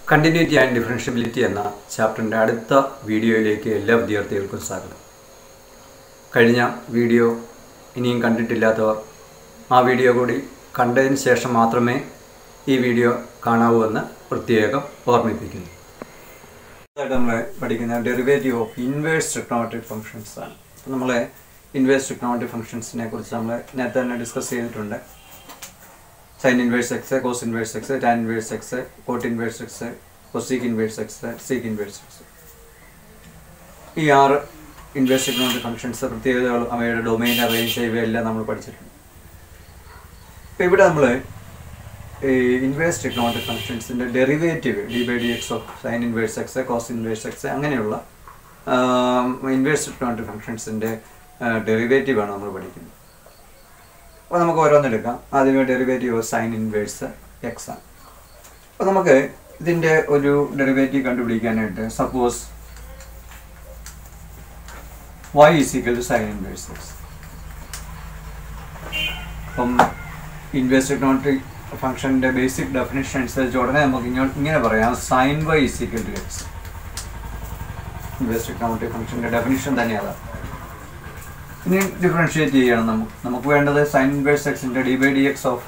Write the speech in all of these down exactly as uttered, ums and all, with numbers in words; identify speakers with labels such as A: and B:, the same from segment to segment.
A: Continuity and differentiability എന്ന ചാപ്റ്ററിൻ്റെ അടുത്ത വീഡിയോയിലേക്ക് എല്ലാ വിദ്യാർത്ഥികൾക്കും സ്വാഗതം. കഴിഞ്ഞ വീഡിയോ ഇനിയും കണ്ടിട്ടില്ലാത്തവർ ആ വീഡിയോ കൂടി കണ്ടതിന് ശേഷം മാത്രമേ ഈ വീഡിയോ കാണാവൂ എന്ന് പ്രത്യേകം ഓർമ്മിപ്പിക്കുന്നു. നമ്മൾ പഠിക്കുന്ന derivative of inverse trigonometric functions ആണ്. അപ്പോൾ നമ്മൾ ഇൻവേഴ്സ് ട്രിഗണോമെട്രിക് ഫംഗ്ഷൻസിനെ കുറിച്ച് നമ്മൾ നേരത്തെ തന്നെ ഡിസ്കസ് ചെയ്തിട്ടുണ്ട്. Sine inverse x, cos inverse x, tan inverse x, cot inverse x, cosec inverse x, sec inverse x. ഈ ആറ് ഇൻവേഴ്സ് ട്രിഗണോമെട്രിക് ഫംഗ്ഷൻസ് പ്രത്യേകതകളും അവയുടെ ഡൊമൈൻ, റേഞ്ച് ഇവയെല്ലാം നമ്മൾ പഠിച്ചിട്ടുണ്ട്. ഇപ്പോൾ ഇവിടെ നമ്മൾ ഈ ഇൻവേഴ്സ് ട്രിഗണോമെട്രിക് ഫംഗ്ഷൻസിൻ്റെ derivative d by D X of sine inverse x, cos inverse x അങ്ങനെയുള്ള ഇൻവേഴ്സ് ട്രിഗണോമെട്രിക് ഫംഗ്ഷൻസിൻ്റെ ഡെറിവേറ്റീവാണ് നമ്മൾ പഠിക്കുന്നത്. അപ്പോൾ നമുക്ക് ഓരോന്നെടുക്കാം. ആദ്യമേ derivative of sine inverse X ആണ്. അപ്പോൾ നമുക്ക് ഇതിൻ്റെ ഒരു ഡെറിവേറ്റീവ് കണ്ടുപിടിക്കാനായിട്ട് suppose y is equal to sine inverse x. അപ്പം ഇൻവേഴ്സ് ട്രിഗണോമെട്രിക് ഫംഗ്ഷൻ്റെ ബേസിക് ഡെഫിനിഷൻ അനുസരിച്ച് ഉടനെ നമുക്ക് ഇങ്ങോട്ട് ഇങ്ങനെ പറയാം, sine y is equal to x. Inverse trigonometric ഫംഗ്ഷൻ്റെ definition തന്നെയാണ്. ഇനി ഡിഫറൻഷിയേറ്റ് ചെയ്യണം. നമുക്ക് നമുക്ക് വേണ്ടത് സൈൻ ഇൻവേഴ്സ് എക്സിൻ്റെ d by D X of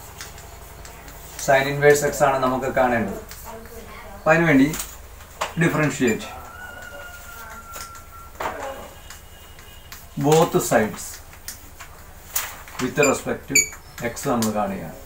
A: sine inverse X ആണ് നമുക്ക് കാണേണ്ടത്. അപ്പം അതിനുവേണ്ടി differentiate both sides with respect to x നമ്മൾ കാണുകയാണ്.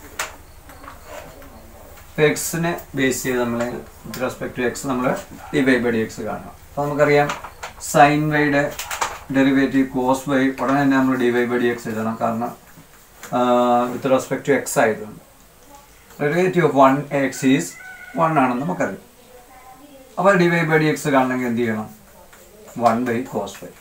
A: ഇപ്പോൾ എക്സിനെ ബേസ് ചെയ്ത് നമ്മൾ വിത്ത് റെസ്പെക്ട് ടു എക്സ് നമ്മൾ d Y by D x കാണണം. അപ്പോൾ നമുക്കറിയാം സൈൻ വൈയുടെ ഡെറിവേറ്റീവ് കോസ് വൈ ഉടനെ തന്നെ നമ്മൾ d Y by D x എഴുതണം, കാരണം വിത്ത് റെസ്പെക്ട് ടു എക്സ് ആയതുകൊണ്ട്. Derivative of one x is one ആണെന്ന് നമുക്കറിയാം. അപ്പോൾ D Y by D X കാണണമെങ്കിൽ എന്ത് ചെയ്യണം? One by cos y.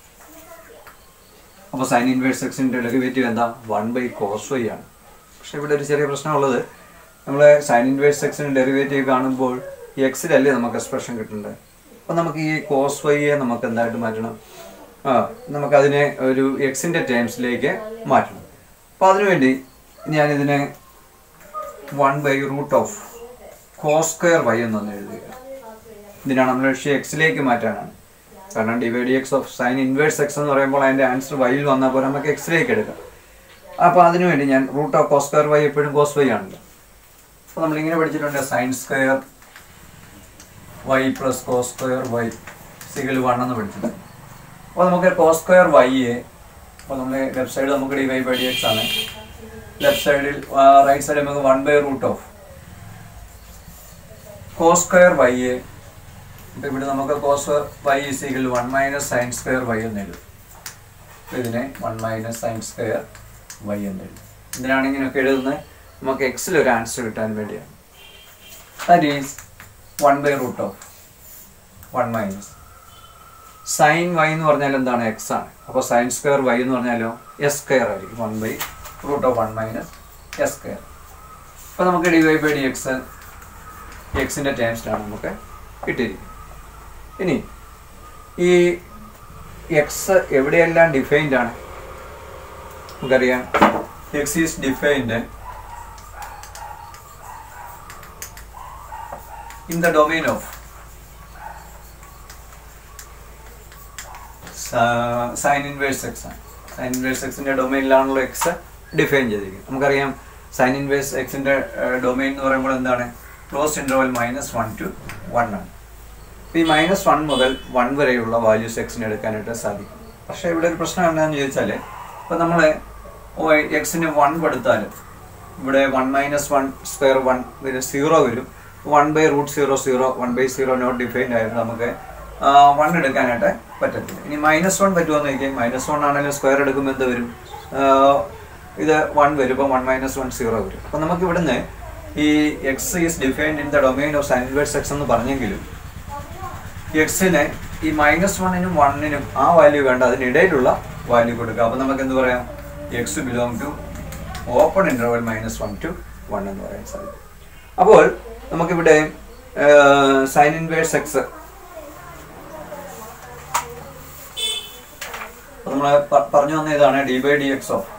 A: അപ്പോൾ സൈൻ ഇൻവേഴ്സ് എക്സിൻ്റെ ഡെറിവേറ്റീവ് എന്താ? വൺ ബൈ കോസ് വൈ ആണ്. പക്ഷേ ഇവിടെ ഒരു ചെറിയ പ്രശ്നമുള്ളത്, നമ്മൾ സൈൻ ഇൻവേഴ്സ് എക്സിൻ്റെ ഡെറിവേറ്റീവ് കാണുമ്പോൾ ഈ എക്സിലല്ലേ നമുക്ക് എക്സ്പ്രഷൻ കിട്ടുന്നത്. അപ്പോൾ നമുക്ക് ഈ കോസ് വൈയെ നമുക്ക് എന്തായിട്ട് മാറ്റണം? ആ നമുക്കതിനെ ഒരു എക്സിൻ്റെ ടേംസിലേക്ക് മാറ്റണം. അപ്പോൾ അതിനുവേണ്ടി ഞാനിതിനെ one by root of cos square y എന്നൊന്ന് എഴുതുക. ഇതിനാണ് നമ്മൾ ലക്ഷ്യം എക്സിലേക്ക് മാറ്റാനാണ്. കാരണം d y d X of sine inverse x എന്ന് പറയുമ്പോൾ അതിൻ്റെ ആൻസർ വൈയിൽ വന്നാൽ പോലെ നമുക്ക് എക്സിലേക്ക് എടുക്കാം. അപ്പോൾ അതിനുവേണ്ടി ഞാൻ root of cos square y എപ്പോഴും കോസ് വൈ ആണല്ലോ. അപ്പോൾ നമ്മളിങ്ങനെ പഠിച്ചിട്ടുണ്ട്, sine square y plus cos square y is equal one എന്ന് പഠിച്ചിട്ടുണ്ട്. അപ്പോൾ നമുക്ക് കോസ് സ്ക്വയർ വൈയെ, അപ്പോൾ നമ്മൾ ലെഫ്റ്റ് സൈഡ് നമുക്ക് d Y by D x ആണ്, ലെഫ്റ്റ് സൈഡിൽ റൈറ്റ് സൈഡിൽ നമുക്ക് one by root of cos square വൈയെ. അപ്പോൾ ഇവിടെ നമുക്ക് cos y is equal one minus sine square y എന്ന് എഴുതും. അപ്പോൾ ഇതിനെ one minus sine square y എന്ന് എഴുതും. ഇതിനാണ് ഇങ്ങനെയൊക്കെ എഴുതുന്നത്, നമുക്ക് എക്സിൽ ഒരു ആൻസർ കിട്ടാൻ വേണ്ടിയാണ്. That is one by root of one minus sine y എന്ന് പറഞ്ഞാൽ എന്താണ്? എക്സ് ആണ്. അപ്പോൾ സൈൻ സ്ക്വയർ വൈ എന്ന് പറഞ്ഞാലോ എസ് സ്ക്വയർ ആയിരിക്കും. One by root of one minus S square. അപ്പോൾ നമുക്ക് d Y by D x എക്സിൻ്റെ ടേംസിലാണ് നമുക്ക് കിട്ടിയിരിക്കുന്നത്. ഇനി ഈ എക്സ് എവിടെയെല്ലാം ഡിഫൈൻഡ് ആണ്? നമുക്കറിയാം x is defined in the domain of sine inverse X ആണ്. സൈൻ ഇൻവേഴ്സ് എക്സിൻ്റെ ഡൊമൈനിലാണല്ലോ എക്സ് ഡിഫൈൻ ചെയ്തിരിക്കുന്നത്. നമുക്കറിയാം സൈൻ ഇൻവേഴ്സ് എക്സിൻ്റെ ഡൊമൈൻ എന്ന് പറയുമ്പോൾ എന്താണ്? Close interval minus one to one ആണ്. ഈ മൈനസ് വൺ മുതൽ വൺ വരെയുള്ള വാല്യൂസ് എക്സിന് എടുക്കാനായിട്ട് സാധിക്കും. പക്ഷേ ഇവിടെ ഒരു പ്രശ്നം എന്താണെന്ന് ചോദിച്ചാൽ, ഇപ്പോൾ നമ്മൾ എക്സിന് വൺ കൊടുത്താൽ ഇവിടെ one minus one square one വരും, സീറോ വരും. One by root zero zero one by zero not defined ആയിരുന്നു, നമുക്ക് വൺ എടുക്കാനായിട്ട് പറ്റത്തില്ല. ഇനി മൈനസ് വൺ പറ്റുമെന്ന് ചോദിക്കാം. മൈനസ് വൺ ആണെങ്കിലും സ്ക്വയർ എടുക്കുമ്പോൾ എന്ത് വരും? ഇത് വൺ വരും. ഇപ്പോൾ വൺ മൈനസ് വൺ സീറോ വരും. അപ്പോൾ നമുക്ക് ഇവിടുന്ന് ഈ x is defined in the domain of sine inverse x എന്ന് പറഞ്ഞെങ്കിലും എക്സിന് ഈ മൈനസ് വണ്ണിനും വണ്ണിനും ആ വാല്യൂ വേണ്ട, അതിനിടയിലുള്ള വാല്യൂ കൊടുക്കുക. അപ്പോൾ നമുക്ക് എന്ത് പറയാം? X belong to open interval minus one to one എന്ന് പറയാൻ സാധിക്കും. അപ്പോൾ നമുക്കിവിടെ സൈൻ ഇൻവേഴ്സ് എക്സ് നമ്മൾ പറഞ്ഞു വന്ന ഇതാണ് d by D X of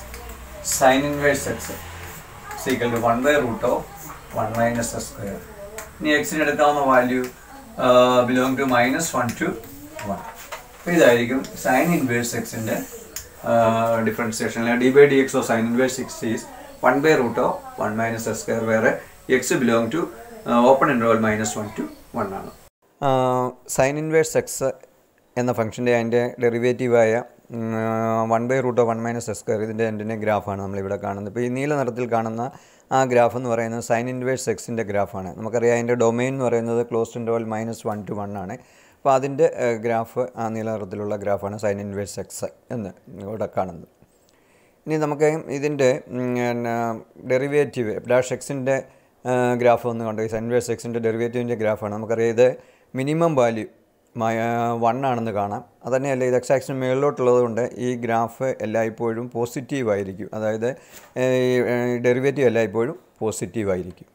A: sin inverse x is equal to one by root of one minus s square ഇനി എക്സിന് എടുക്കാവുന്ന value belong to minus one to one. അപ്പോൾ ഇതായിരിക്കും സൈൻ ഇൻവേഴ്സ് എക്സിൻ്റെ differentiation. D by D X of sine inverse x is one by root of one minus S square, വേറെ X belong to open interval minus one to one ആണ്. Sine inverse x എന്ന ഫംഗ്ഷൻ്റെ അതിൻ്റെ ഡെറിവേറ്റീവായ one by root of one minus S square ഇതിൻ്റെ എൻഡിൻ്റെ ഗ്രാഫാണ് നമ്മളിവിടെ കാണുന്നത്. ഇപ്പോൾ ഈ നീല നിറത്തിൽ കാണുന്ന ആ ഗ്രാഫ് എന്ന് പറയുന്നത് സൈൻ ഇൻവേഴ്സ് എക്സിൻ്റെ ഗ്രാഫാണ്. നമുക്കറിയാം അതിൻ്റെ ഡൊമെയിൻ എന്ന് പറയുന്നത് closed interval minus one to one ആണ്. അപ്പോൾ അതിൻ്റെ ഗ്രാഫ് ആ നീല നിറത്തിലുള്ള ഗ്രാഫാണ് സൈൻ ഇൻവേഴ്സ് എക്സ് എന്ന് ഇവിടെ കാണുന്നത്. ഇനി നമുക്ക് ഇതിൻ്റെ പിന്നെ ഡെറിവേറ്റീവ് ഡാഷ് എക്സിൻ്റെ ഗ്രാഫ് ഒന്ന് കണ്ടു. സൈൻ ഇൻവേഴ്സ് എക്സിൻ്റെ ഡെറിവേറ്റീവിൻ്റെ ഗ്രാഫാണ്. നമുക്കറിയാം ഇത് മിനിമം വാല്യൂ വൺ ആണെന്ന് കാണാം. അതുതന്നെയല്ല ഇത് എക്സ് ആക്സിന് മുകളിലോട്ടുള്ളത് കൊണ്ട് ഈ ഗ്രാഫ് എല്ലായ്പ്പോഴും പോസിറ്റീവ് ആയിരിക്കും. അതായത് ഈ ഡെറിവേറ്റീവ് എല്ലായ്പ്പോഴും പോസിറ്റീവ് ആയിരിക്കും.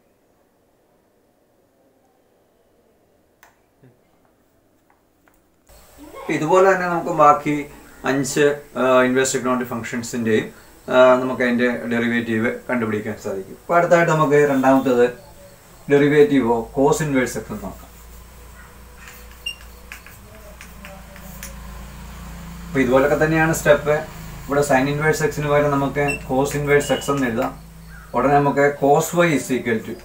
A: ഇതുപോലെ തന്നെ നമുക്ക് ബാക്കി അഞ്ച് ഇൻവേഴ്സ് ട്രിഗണോമെട്രിക് ഫംഗ്ഷൻസിൻ്റെയും നമുക്ക് അതിൻ്റെ ഡെറിവേറ്റീവ് കണ്ടുപിടിക്കാൻ സാധിക്കും. അപ്പോൾ അടുത്തായിട്ട് നമുക്ക് രണ്ടാമത്തേത് ഡെറിവേറ്റീവോ കോസ് ഇൻവേഴ്സ് എക്സ് എന്ന് നോക്കാം. അപ്പോൾ ഇതുപോലൊക്കെ തന്നെയാണ് സ്റ്റെപ്പ്. ഇവിടെ സൈൻ ഇൻവേഴ്സ് എക്സിന് പകരം നമുക്ക് കോസ് ഇൻവേഴ്സ് എക്സ് എന്ന് എഴുതാം. ഉടനെ നമുക്ക് cos y is equal to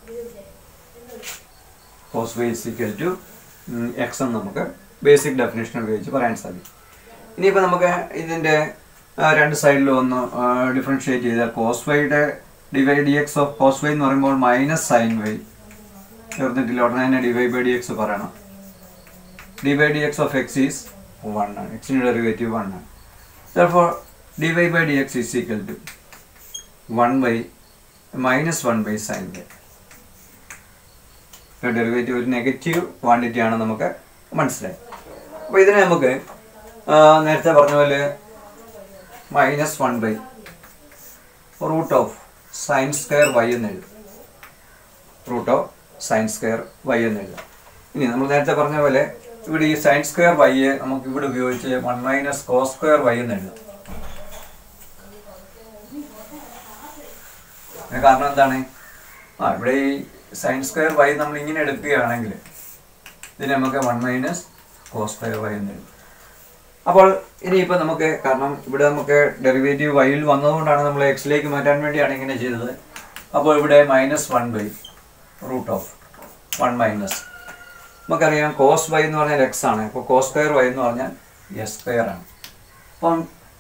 A: cos y is equal to x എന്ന് നമുക്ക് ബേസിക് ഡെഫിനേഷൻ ഉപയോഗിച്ച് പറയാൻ സാധിക്കും. ഇനിയിപ്പോൾ നമുക്ക് ഇതിൻ്റെ രണ്ട് സൈഡിലും ഒന്ന് ഡിഫറൻഷിയേറ്റ് ചെയ്താൽ കോസ് വൈയുടെ d y d X of cos y എന്ന് പറയുമ്പോൾ മൈനസ് സൈൻ വൈ ചേർന്നിട്ടില്ല. ഉടനെ തന്നെ ഡിവൈ ബൈ ഡി എക്സ് പറയണം. D y d X of x is one ആണ്. എക്സിൻ്റെ ഡെറിവേറ്റീവ് വൺ ആണ്. therefore dy by dx is equal to one by minus one by sin y. Derivative ഒരു negative quantity ആണ് നമുക്ക് മനസ്സിലായി. അപ്പോൾ ഇതിനെ നമുക്ക് നേരത്തെ പറഞ്ഞ പോലെ minus one by root of sine square y എന്ന് എഴുതും. Root of sine square y എന്ന് എഴുതാം. ഇനി നമ്മൾ നേരത്തെ പറഞ്ഞ പോലെ ഇവിടെ ഈ സൈൻ സ്ക്വയർ വൈയെ നമുക്ക് ഇവിടെ ഉപയോഗിച്ച് one minus cos square y എന്ന് എഴുതാം. കാരണം എന്താണ്? ആ ഇവിടെ ഈ സൈൻ സ്ക്വയർ വൈ നമ്മൾ ഇങ്ങനെ എടുക്കുകയാണെങ്കിൽ ഇതിന് നമുക്ക് one minus cos square y എന്ന് എഴുതാം. അപ്പോൾ ഇനിയിപ്പോൾ നമുക്ക് കാരണം ഇവിടെ നമുക്ക് ഡെറിവേറ്റീവ് വൈയിൽ വന്നതുകൊണ്ടാണ് നമ്മൾ എക്സിലേക്ക് മാറ്റാൻ വേണ്ടിയാണ് ഇങ്ങനെ ചെയ്തത്. അപ്പോൾ ഇവിടെ minus one by root of one minus നമുക്കറിയാം കോസ് വൈ എന്ന് പറഞ്ഞാൽ എക്സ് ആണ്. അപ്പോൾ കോസ് സ്ക്വയർ വൈ എന്ന് പറഞ്ഞാൽ എസ് സ്ക്വയർ ആണ്. അപ്പം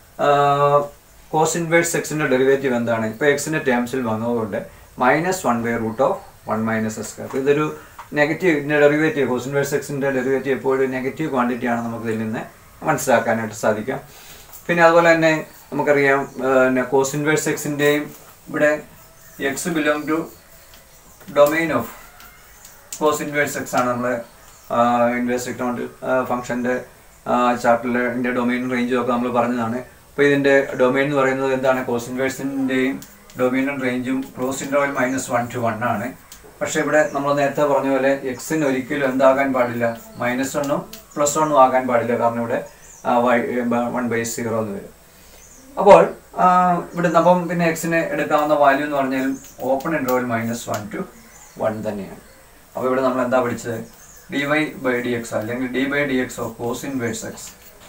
A: കോസ് ഇൻവേഴ്സ് എക്സിൻ്റെ ഡെറിവേറ്റീവ് എന്താണ്? ഇപ്പോൾ എക്സിൻ്റെ ടേംസിൽ വന്നതുകൊണ്ട് minus one by root of one minus S square. ഇതൊരു നെഗറ്റീവ് ഇതിൻ്റെ ഡെറിവേറ്റീവ് കോസ് ഇൻവേഴ്സ് എക്സിൻ്റെ ഡെറിവേറ്റീവ് എപ്പോഴും നെഗറ്റീവ് ക്വാണ്ടിറ്റിയാണ് നമുക്ക് ഇതിൽ നിന്ന് മനസ്സിലാക്കാനായിട്ട് സാധിക്കാം. പിന്നെ അതുപോലെ തന്നെ നമുക്കറിയാം കോസ് ഇൻവേഴ്സ് എക്സിൻ്റെയും ഇവിടെ x belong to domain of cos inverse X ആണ്. നമ്മൾ ഇൻവേഴ്സ് ട്രിഗണോമെട്രിക് ഫംഗ്ഷൻ്റെ ചാപ്റ്ററിലെ ഇതിൻ്റെ ഡൊമെയിൻ റേഞ്ചും ഒക്കെ നമ്മൾ പറഞ്ഞതാണ്. അപ്പോൾ ഇതിൻ്റെ ഡൊമെയിൻ എന്ന് പറയുന്നത് എന്താണ്? കോസ് ഇൻവേഴ്സിൻ്റെയും ഡൊമെയിനും റേഞ്ചും close interval minus one to one ആണ്. പക്ഷേ ഇവിടെ നമ്മൾ നേരത്തെ പറഞ്ഞ പോലെ എക്സിന് ഒരിക്കലും എന്താകാൻ പാടില്ല, മൈനസ് വണ്ണും പ്ലസ് വണ്ണും ആകാൻ പാടില്ല. കാരണം ഇവിടെ വൺ ബൈ സീറോ എന്ന് വരും. അപ്പോൾ ഇവിടെ അപ്പം പിന്നെ എക്സിന് എടുക്കാവുന്ന വാല്യൂ എന്ന് പറഞ്ഞാൽ open interval minus one to one തന്നെയാണ്. അപ്പോൾ ഇവിടെ നമ്മൾ എന്താ പഠിച്ചത്? D Y by D x അല്ലെങ്കിൽ d by D X of cos inverse x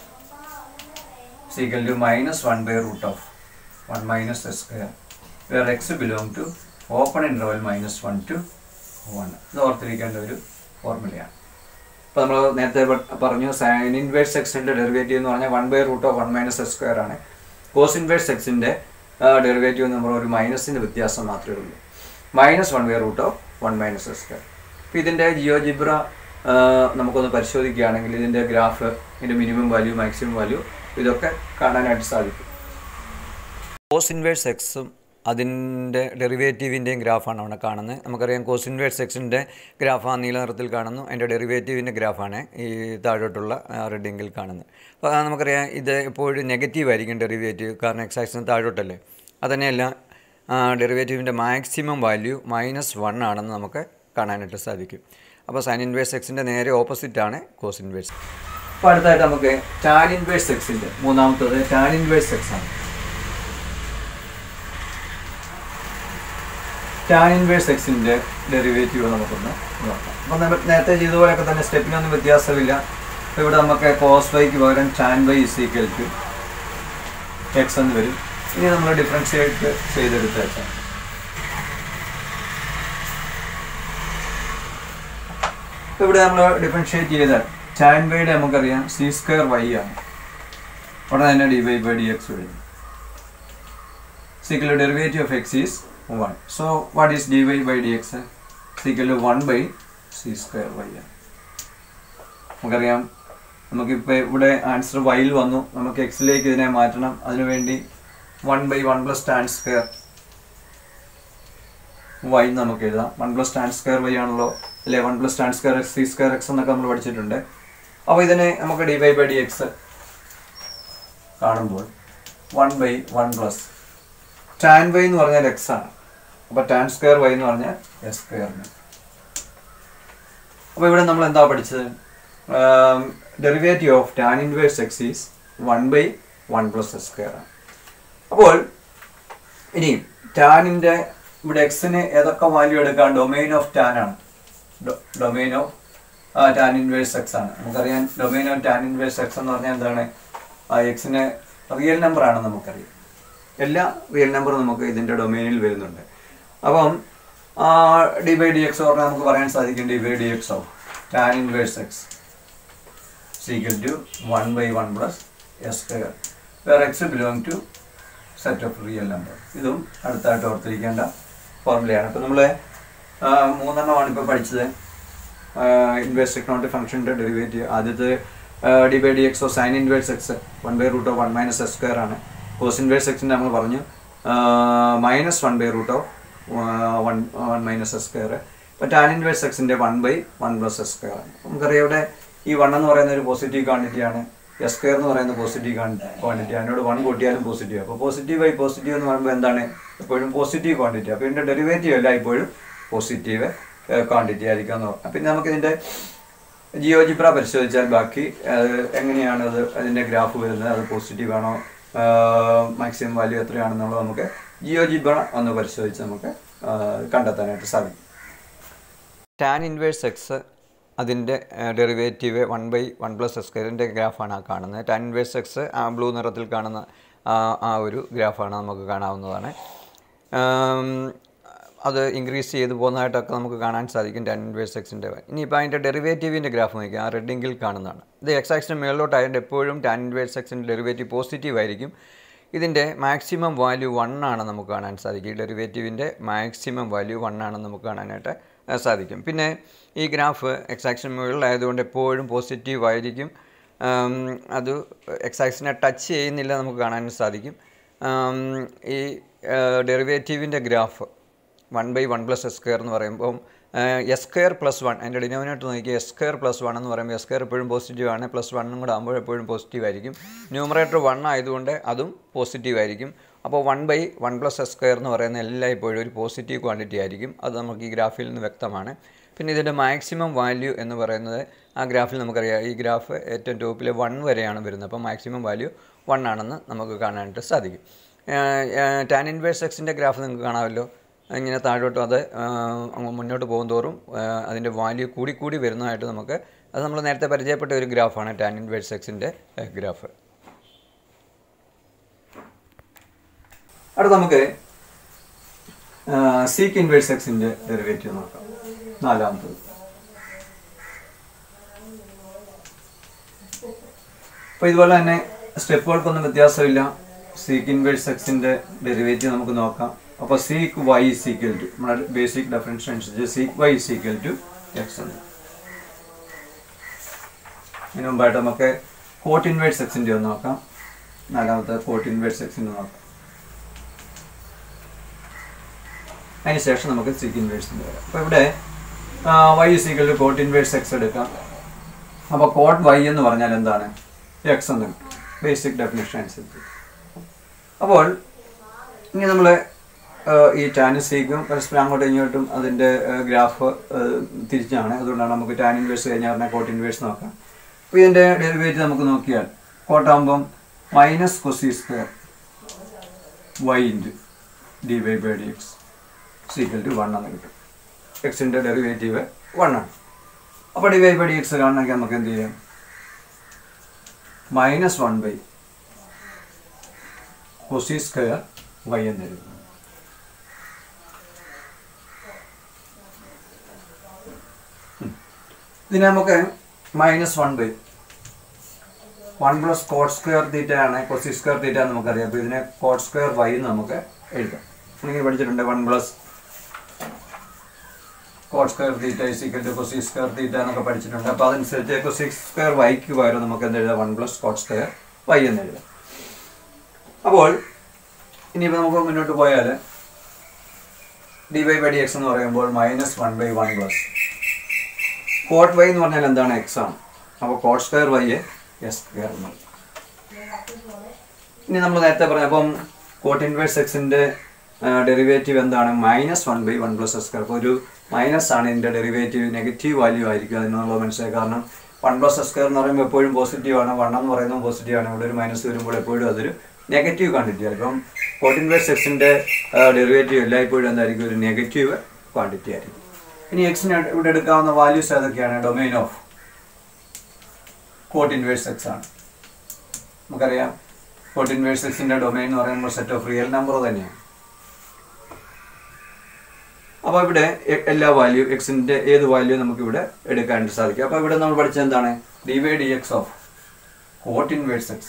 A: equal to minus one by root of one minus S square where x belong to open interval minus one to one. ഇത് ഓർത്തിരിക്കേണ്ട ഒരു ഫോർമുലയാണ്. അപ്പോൾ നമ്മൾ നേരത്തെ പറഞ്ഞു sign inverse എക്സിൻ്റെ derivative എന്ന് പറഞ്ഞാൽ one by root of one minus S square ആണ്. കോസ് ഇൻവേഴ്സ് എക്സിൻ്റെ ഡെറിവേറ്റീവ് എന്ന് പറയുമ്പോൾ ഒരു മൈനസിൻ്റെ വ്യത്യാസം മാത്രമേ ഉള്ളൂ. Minus one by root of one minus S square. അപ്പോൾ ഇതിൻ്റെ ജിയോജിബ്ര നമുക്കൊന്ന് പരിശോധിക്കുകയാണെങ്കിൽ ഇതിൻ്റെ ഗ്രാഫ്, ഇതിൻ്റെ മിനിമം വാല്യൂ, മാക്സിമം വാല്യൂ ഇതൊക്കെ കാണാനായിട്ട് സാധിക്കും. കോസ് ഇൻവേഴ്സ് എക്സും അതിൻ്റെ ഡെറിവേറ്റീവിൻ്റെയും ഗ്രാഫാണ് അവിടെ കാണുന്നത്. നമുക്കറിയാം കോസ് ഇൻവേഴ്സ് എക്സിൻ്റെ ഗ്രാഫ് ആ നീല നിറത്തിൽ കാണുന്നു. അതിൻ്റെ ഡെറിവേറ്റീവിൻ്റെ ഗ്രാഫാണ് ഈ താഴോട്ടുള്ള റെഡിങ്ങിൽ കാണുന്നത്. അപ്പോൾ നമുക്കറിയാം ഇത് എപ്പോഴും നെഗറ്റീവ് ആയിരിക്കും ഡെറിവേറ്റീവ്, കാരണം എക്സ് ആക്സിന് താഴോട്ടല്ലേ. അതുതന്നെയല്ല ഡെറിവേറ്റീവിൻ്റെ മാക്സിമം വാല്യൂ മൈനസ് വൺ ആണെന്ന് നമുക്ക് കാണാനായിട്ട് സാധിക്കും. അപ്പോൾ സൈൻ ഇൻവേഴ്സ് എക്സിൻ്റെ നേരെ ഓപ്പോസിറ്റാണ് കോസ് ഇൻവേഴ്സ്. അപ്പോൾ അടുത്തായിട്ട് നമുക്ക് ടാൻ ഇൻവേഴ്സ് എക്സിൻ്റെ മൂന്നാമത്തത് ടാൻ ഇൻവേഴ്സ് എക്സ് ആണ്. ടാൻ ഇൻവേഴ്സ് എക്സിൻ്റെ ഡെറിവേറ്റീവ് നമുക്കൊന്ന് നോക്കാം. അപ്പോൾ നമ്മൾ നേരത്തെ ചെയ്തതുപോലെയൊക്കെ തന്നെ സ്റ്റെപ്പിനൊന്നും വ്യത്യാസമില്ല. അപ്പോൾ ഇവിടെ നമുക്ക് കോസ് വൈക്ക് പകരം tan y is equal to x എന്ന് വരും. ഇനി നമ്മൾ ഡിഫറൻഷിയേറ്റ് ചെയ്തെടുത്ത് വെച്ചാൽ ഇപ്പോൾ ഇവിടെ നമ്മൾ ഡിഫറൻഷിയേറ്റ് ചെയ്താൽ ടാൻ വൈയുടെ നമുക്കറിയാം സി സ്ക്വയർ വൈ ആണ്. ഉടനെ തന്നെ d Y by D x വരും. Equal to derivative of x is one. So what is dy by dx? Is equal to one by c square y. നമുക്കറിയാം നമുക്കിപ്പോൾ ഇവിടെ ആൻസർ വൈയിൽ വന്നു. നമുക്ക് എക്സിലേക്ക് ഇതിനെ മാറ്റണം. അതിനുവേണ്ടി one by one plus tan square y നമുക്ക് എഴുതാം. One plus tan square y ആണല്ലോ അല്ലെ? One plus tan square x sec square x എന്നൊക്കെ നമ്മൾ പഠിച്ചിട്ടുണ്ട്. അപ്പോൾ ഇതിനെ നമുക്ക് d Y by D x കാണുമ്പോൾ one by one plus tan y എന്ന് പറഞ്ഞാൽ എക്സ് ആണ്. അപ്പോൾ ടാൻ സ്ക്വയർ വൈ എന്ന് പറഞ്ഞാൽ എസ് സ്ക്വയറിന്. അപ്പോൾ ഇവിടെ നമ്മൾ എന്താ പഠിച്ചത്? Derivative of tan inverse x is one by one plus S square ആണ്. അപ്പോൾ ഇനി ടാനിൻ്റെ ഇവിടെ എക്സിന് ഏതൊക്കെ വാല്യൂ എടുക്കാം? ഡൊമെയിൻ ഓഫ് ടാൻ ആണ്. Domain of tan inverse X ആണ്. നമുക്കറിയാം domain of tan inverse x എന്ന് പറഞ്ഞാൽ എന്താണ്? എക്സിന് റിയൽ നമ്പർ ആണ് നമുക്കറിയാം. എല്ലാ റിയൽ നമ്പറും നമുക്ക് ഇതിൻ്റെ ഡൊമെയിനിൽ വരുന്നുണ്ട്. അപ്പം ഡി ബൈ ഡി എക്സ് പറഞ്ഞാൽ നമുക്ക് പറയാൻ സാധിക്കും d by D X of tan inverse x equal to one by one plus S square where x belong to set of real number. ഇതും അടുത്തായിട്ട് ഓർത്തിരിക്കേണ്ട ഫോർമുലയാണ്. ഇപ്പോൾ നമ്മൾ മൂന്നെണ്ണമാണ് ഇപ്പോൾ പഠിച്ചത്. ഇൻവേഴ്സ് എക്കണോമിക് ഫംഗ്ഷൻ്റെ ഡെറിവേറ്റീവ് ആദ്യത്തെ d by D X of sine inverse x one by root of one minus S square ആണ്. കോസ് ഇൻവേഴ്സ് എക്സിൻ്റെ നമ്മൾ പറഞ്ഞു minus one by root of one one minus S square. ഇപ്പോൾ tan inverse എക്സിൻ്റെ one by one plus S square ആണ്. നമുക്കറിയാം ഇവിടെ ഈ വൺ എന്ന് പറയുന്ന ഒരു പോസിറ്റീവ് ക്വാണ്ടിറ്റിയാണ്. എസ് സ്ക്വയർ എന്ന് പറയുന്ന പോസിറ്റീവ് ക്വാണ്ടിറ്റി. അതിനോട് വൺ കൂട്ടിയാലും പോസിറ്റീവ്. അപ്പോൾ പോസിറ്റീവ് ബൈ പോസിറ്റീവ് എന്ന് പറയുമ്പോൾ എന്താണ്? എപ്പോഴും പോസിറ്റീവ് ക്വാണ്ടിറ്റി. അപ്പോൾ ഇതിൻ്റെ ഡെറിവേറ്റീവ് അല്ല ഇപ്പോഴും പോസിറ്റീവ് ക്വാണ്ടിറ്റി ആയിരിക്കും എന്ന് പറയാം. പിന്നെ നമുക്കിതിൻ്റെ ജിയോജിബ്ര പരിശോധിച്ചാൽ ബാക്കി എങ്ങനെയാണ് അത് അതിൻ്റെ ഗ്രാഫ് വരുന്നത്, അത് പോസിറ്റീവ് ആണോ, മാക്സിമം വാല്യൂ എത്രയാണെന്നുള്ളത് നമുക്ക് ജിയോജിബ്ര ഒന്ന് പരിശോധിച്ച് നമുക്ക് കണ്ടെത്താനായിട്ട് സാധിക്കും. ടാൻ ഇൻവേഴ്സ് എക്സ് അതിൻ്റെ derivative one by one plus s സ്ക്വയറിൻ്റെ ഗ്രാഫാണ് ആ കാണുന്നത്. ടാൻ ഇൻവേഴ്സ് എക്സ് ആ ബ്ലൂ നിറത്തിൽ കാണുന്ന ആ ഒരു ഗ്രാഫാണ് നമുക്ക് കാണാവുന്നതാണ്. അത് ഇൻക്രീസ് ചെയ്ത് പോകുന്നതായിട്ടൊക്കെ നമുക്ക് കാണാൻ സാധിക്കും ടാൻ ഇൻവേഴ്സ് എക്സിൻ്റെ. ഇനിയിപ്പോൾ അതിൻ്റെ ഡെറിവേറ്റീവിൻ്റെ ഗ്രാഫ് നോക്കുക. ആ റെഡിങ്കിൽ കാണുന്നതാണ്. ഇത് എക്സ് ആക്സിന് മുകളിലോട്ടായതുകൊണ്ട് എപ്പോഴും ടാൻ ഇൻവേഴ്സ് എക്സിൻ്റെ ഡെറിവേറ്റീവ് പോസിറ്റീവ് ആയിരിക്കും. ഇതിൻ്റെ മാക്സിമം വാല്യൂ വൺ ആണ് നമുക്ക് കാണാൻ സാധിക്കും. ഈ ഡെറിവേറ്റീവിൻ്റെ മാക്സിമം വാല്യൂ വൺ ആണെന്ന് നമുക്ക് കാണാനായിട്ട് സാധിക്കും. പിന്നെ ഈ ഗ്രാഫ് എക്സ് ആക്സിന് മുകളിലായതുകൊണ്ട് എപ്പോഴും പോസിറ്റീവ് ആയിരിക്കും. അത് എക്സ് ആക്സിനെ ടച്ച് ചെയ്യുന്നില്ല നമുക്ക് കാണാൻ സാധിക്കും. ഈ ഡെറിവേറ്റീവിൻ്റെ graph one by one plus S square എന്ന് പറയുമ്പം എസ് സ്ക്വയർ പ്ലസ് വൺ അതിൻ്റെ ഡിനോമിനേറ്റർ നോക്കിയാൽ എസ് സ്ക്വയർ പ്ലസ് വൺ എന്ന് പറയുമ്പോൾ എസ് സ്ക്വയർ എപ്പോഴും പോസിറ്റീവ് ആണ്. പ്ലസ് വണ്ണും കൂടെ ആകുമ്പോൾ എപ്പോഴും പോസിറ്റീവ് ആയിരിക്കും. ന്യൂമറേറ്റർ വൺ ആയതുകൊണ്ട് അതും പോസിറ്റീവ് ആയിരിക്കും. അപ്പോൾ one by one plus S square എന്ന് പറയുന്ന എല്ലാം ഇപ്പോഴും ഒരു പോസിറ്റീവ് ക്വാണ്ടിറ്റി ആയിരിക്കും. അത് നമുക്ക് ഈ ഗ്രാഫിൽ നിന്ന് വ്യക്തമാണ്. പിന്നെ ഇതിൻ്റെ മാക്സിമം വാല്യൂ എന്ന് പറയുന്നത് ആ ഗ്രാഫിൽ നമുക്കറിയാം. ഈ ഗ്രാഫ് ഏറ്റവും ടോപ്പിൽ വൺ വരെയാണ് വരുന്നത്. അപ്പോൾ മാക്സിമം വാല്യൂ വൺ ആണെന്ന് നമുക്ക് കാണാനായിട്ട് സാധിക്കും. ടാൻ ഇൻവേഴ്സ് എക്സിൻ്റെ ഗ്രാഫ് നിങ്ങൾക്ക് കാണാമല്ലോ. ഇങ്ങനെ താഴോട്ടും അത് മുന്നോട്ട് പോകും തോറും അതിൻ്റെ വാല്യൂ കൂടി കൂടി വരുന്നതായിട്ട് നമുക്ക് അത് നമ്മൾ നേരത്തെ പരിചയപ്പെട്ട ഒരു ഗ്രാഫാണ് ടാൻ ഇൻവേഴ്സ് എക്സിൻ്റെ ഗ്രാഫ്. അടുത്ത നമുക്ക് സീക്ക് ഇൻവേഴ്സ് എക്സിൻ്റെ ഡെറിവേറ്റീവ് നോക്കാം. നാലാമത്തത്. അപ്പോൾ ഇതുപോലെ തന്നെ സ്റ്റെപ്പുകൾക്കൊന്നും വ്യത്യാസമില്ല. സീക്ക് ഇൻവേഴ്സ് എക്സിൻ്റെ ഡെറിവേറ്റീവ് നമുക്ക് നോക്കാം. അപ്പോൾ sec y is equal to നമ്മുടെ ബേസിക് ഡെഫിനിഷൻ അനുസരിച്ച് sec y is equal to x ഉണ്ട്. ഇതിനു മുമ്പായിട്ട് നമുക്ക് കോട്ട് ഇൻവേഴ്സ് എക്സിൻ്റെ ഒന്ന് നോക്കാം. നാലാമത്തെ കോട്ട് ഇൻവേഴ്സ് എക്സിൻ്റെ നോക്കാം. അതിന് ശേഷം നമുക്ക് സീക്ക് ഇൻവേഴ്സിൻ്റെ വരാം. അപ്പോൾ ഇവിടെ y is equal to cot inverse x എടുക്കാം. അപ്പോൾ കോട്ട് വൈ എന്ന് പറഞ്ഞാൽ എന്താണ്? എക്സ് എന്ന് ബേസിക് ഡെഫിനിഷൻ അനുസരിച്ച്. അപ്പോൾ ഇനി നമ്മൾ ഈ ടാൻ സീക്കും പരസ്പരം അങ്ങോട്ടും ഇങ്ങോട്ടും അതിൻ്റെ ഗ്രാഫ് തിരിച്ചാണ്. അതുകൊണ്ടാണ് നമുക്ക് ടാൻ ഇൻവേഴ്സ് കഴിഞ്ഞാൽ പറഞ്ഞാൽ കോട്ട് ഇൻവേഴ്സ് നോക്കാം. അപ്പോൾ ഇതിൻ്റെ ഡെറിവേറ്റീവ് നമുക്ക് നോക്കിയാൽ കോട്ടാകുമ്പം minus cosec square y into d Y by D x is equal to one എന്ന് കിട്ടും. എക്സിൻ്റെ ഡെറിവേറ്റീവ് വൺ ആണ്. അപ്പോൾ D Y by D X കാണണമെങ്കിൽ നമുക്ക് എന്ത് ചെയ്യാം? Minus one by cosec square y എന്ന് എഴുതും. ഇതിനെ നമുക്ക് minus one by one plus cot square theta ആണ് കൊസി സ്ക്വയർ തീറ്റ എന്ന് നമുക്കറിയാം. അപ്പോൾ ഇതിനെ കോട്ട് സ്ക്വയർ വൈ എന്ന് നമുക്ക് എഴുതാം. ഇങ്ങനെ പഠിച്ചിട്ടുണ്ട്. One plus cot square theta is equal to cosec square theta എന്നൊക്കെ പഠിച്ചിട്ടുണ്ട്. അപ്പോൾ അതനുസരിച്ച് കൊസി സ്ക്വയർ വൈക്ക് പകരം നമുക്ക് എന്ത് എഴുതാം? One plus cot square y എന്ന് എഴുതാം. അപ്പോൾ ഇനിയിപ്പോൾ നമുക്ക് മുന്നോട്ട് പോയാൽ d Y by D x എന്ന് പറയുമ്പോൾ minus one by one plus cot y എന്ന് പറഞ്ഞാൽ എന്താണ്? എക്സ് ആണ്. അപ്പോൾ cot square y s square എന്ന്. ഇനി നമ്മൾ നേരത്തെ പറഞ്ഞ അപ്പം കോട്ട് ഇൻവേഴ്സ് എക്സിൻ്റെ ഡെറിവേറ്റീവ് എന്താണ്? Minus one by one plus S square. അപ്പോൾ ഒരു മൈനസ് ആണ് ഇതിൻ്റെ ഡെറിവേറ്റീവ്, നെഗറ്റീവ് വാല്യൂ ആയിരിക്കും അതിനുള്ള മനസ്സിലായി. കാരണം വൺ പ്ലസ് എസ് സ്ക്വയർ എന്ന് പറയുമ്പോൾ എപ്പോഴും പോസിറ്റീവ് ആണ്, വൺ എന്ന് പറയുന്നത് പോസിറ്റീവ് ആണ്. ഇവിടെ ഒരു മൈനസ് വരുമ്പോൾ എപ്പോഴും അതൊരു നെഗറ്റീവ് ക്വാണ്ടിറ്റി ആയിരിക്കും. അപ്പം കോട്ട് ഇൻവേഴ്സ് എക്സിൻ്റെ ഡെറിവേറ്റീവ് എല്ലായ്പ്പോഴും എന്തായിരിക്കും? ഒരു നെഗറ്റീവ് ക്വാണ്ടിറ്റി ആയിരിക്കും. ഇനി എക്സിന് ഇവിടെ എടുക്കാവുന്ന വാല്യൂസ് ഏതൊക്കെയാണ്? Domain of cot inverse X ആണ്. നമുക്കറിയാം കോട്ട് ഇൻവേഴ്സ് എക്സിൻ്റെ ഡൊമൈൻ എന്ന് പറയുമ്പോൾ സെറ്റ് ഓഫ് റിയൽ നമ്പർ തന്നെയാണ്. അപ്പോൾ ഇവിടെ എല്ലാ വാല്യൂ എക്സിൻ്റെ ഏത് വാല്യൂ നമുക്കിവിടെ എടുക്കാനായിട്ട് സാധിക്കും. അപ്പോൾ ഇവിടെ നമ്മൾ പഠിച്ചത് എന്താണ്? D y d X of cot inverse x